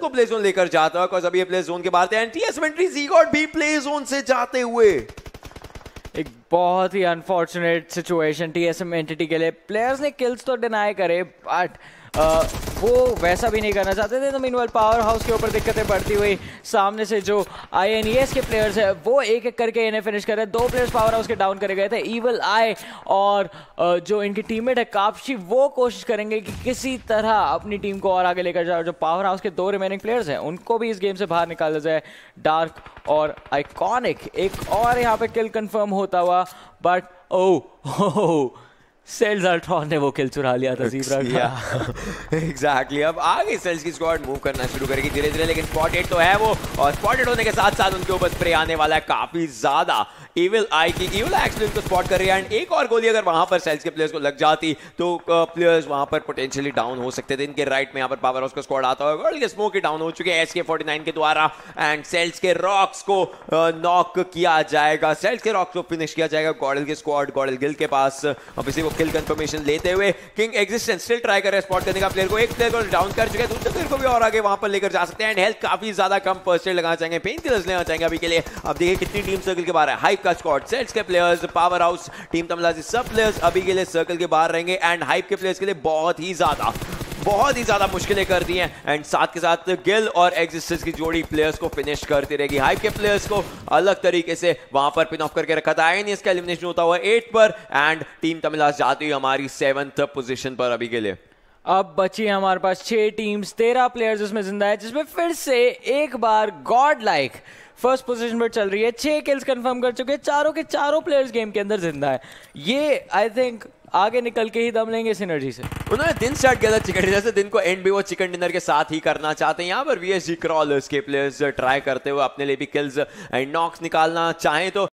को play zone लेकर जाता है, बिकॉज़ अभी ये प्ले जोन के बाहर थे एंड टीएसएम ज़ीगॉट भी प्ले जोन से जाते हुए। एक बहुत ही अनफॉर्चुनेट सिचुएशन टीएसएम एंटिटी के लिए। प्लेयर्स ने किल्स तो डिनाई करे बट वो वैसा भी नहीं करना चाहते थे। तो मीनवाइल पावर हाउस के ऊपर दिक्कतें बढ़ती हुई सामने से जो आईएनईएस के प्लेयर्स हैं वो एक एक करके इन्हें फिनिश कर रहे हैं। 2 प्लेयर्स पावर हाउस के डाउन करे गए थे, इविल आई और जो इनकी टीममेट है कापशी, वो कोशिश करेंगे कि किसी तरह अपनी टीम को और आगे लेकर जाए। जो पावर हाउस के 2 रिमेनिंग प्लेयर्स हैं उनको भी इस गेम से बाहर निकाला जाए। डार्क और आइकॉनिक एक और यहाँ पे किल कंफर्म होता हुआ, बट ओह सेल्स अल्ट्रॉन ने वो किल चुरा लिया था ज़ीब्रा का। एग्जैक्टली अब आगे सेल्स की स्क्वाड मूव करना शुरू करेगी धीरे धीरे, लेकिन स्पॉटेड तो है वो, और स्पॉटेड होने के साथ साथ उनके ऊपर स्प्रे आने वाला है काफी ज्यादा। इविल आई एक्चुअली उनको स्पॉट कर रही है एंड एक और गोली अगर वहां पर सेल्स के प्लेयर्स को लग जाती तो प्लेयर्स वहां पर पोटेंशियली डाउन हो सकते थे। इनके राइट में यहाँ पर पावर हाउस का स्क्वाड आता होगा और ये स्मोक डाउन हो चुके हैं SK49 के द्वारा एंड सेल्स के रॉक्स को नॉक किया जाएगा, सेल्स के रॉक्स को फिनिश किया जाएगा गॉडल के स्क्वाड, गॉडल गिल के पास। ऑब्वियसली वो किल कंफर्मेशन लेते हुए किंग एग्जिस्टेंस स्टिल ट्राई कर रहे हैं स्पॉट करने का प्लेयर को। एक प्लेयर को डाउन कर चुके हैं, दूसरे प्लेयर को भी और आगे वहां पर लेकर जा सकते हैं एंड हेल्थ काफी ज्यादा कम, फर्स्ट एड लगाना चाहेंगे, पेन किलर्स लेना चाहेंगे अभी के लिए। अब देखिए कितनी टीम सर्कल के बाहर है, हाइप का स्क्वाड, सेल्स के प्लेयर्स, पावर हाउस, टीम तमलाजी, सब प्लेयर्स अभी के लिए सर्कल के बाहर रहेंगे एंड हाइप के प्लेयर्स के लिए बहुत ही ज्यादा मुश्किलें कर दी हैं एंड साथ के साथ गिल और एग्जिस्टेंस की जोड़ी प्लेयर्स को फिनिश करती रहेगी। हाइप के प्लेयर्स को अलग तरीके से वहां पर पिन ऑफ करके रखा था, इसका एलिमिनेशन होता हुआ 8 पर एंड टीम तमिलाज जाती हुई हमारी 7th पोजीशन पर अभी के लिए। अब बची हमारे पास 6 टीम्स, 13 प्लेयर्स उसमें जिंदा है, जिसमें फिर से एक बार गॉड लाइक फर्स्ट पोजीशन पर चल रही है। 6 किल्स कंफर्म कर चुके हैं, चारों के चारों प्लेयर्स गेम के अंदर जिंदा है। ये आई थिंक आगे निकल के ही दम लेंगे सिनर्जी से। उन्होंने दिन स्टार्ट किया था चिकन डिनर से, दिन को एंड भी वो चिकन डिनर के साथ ही करना चाहते हैं। यहाँ पर VSG क्रॉलर्स के प्लेयर्स ट्राई करते हुए अपने लिए भी किल्स एंड नॉक्स निकालना चाहें तो